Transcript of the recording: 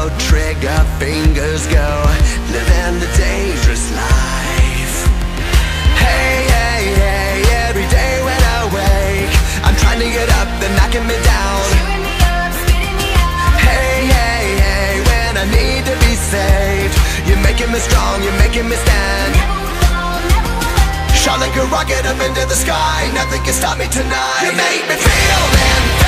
no trigger, fingers go, living the dangerous life. Hey, hey, hey, every day when I wake, I'm trying to get up, they're knocking me down. Cheering me up, spitting me out. Hey, hey, hey, when I need to be saved, you're making me strong, you're making me stand. Never will fall, never will hurt. Shot like a rocket up into the sky, nothing can stop me tonight. You make me feel